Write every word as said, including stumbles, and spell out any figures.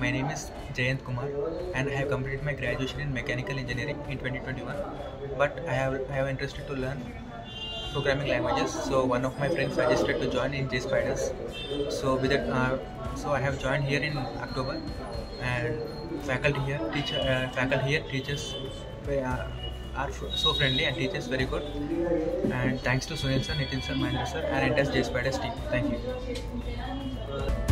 My name is Jayant Kumar and I have completed my graduation in mechanical engineering in twenty twenty-one. But I have I have interested to learn programming languages. So one of my friends suggested to join in JSpiders. So with it, uh, so I have joined here in October, and faculty here teach uh, faculty here teachers uh, are so friendly and teachers very good. And thanks to Sunil sir, Nitin sir, Mahendra sir, and entire JSpiders team. Thank you.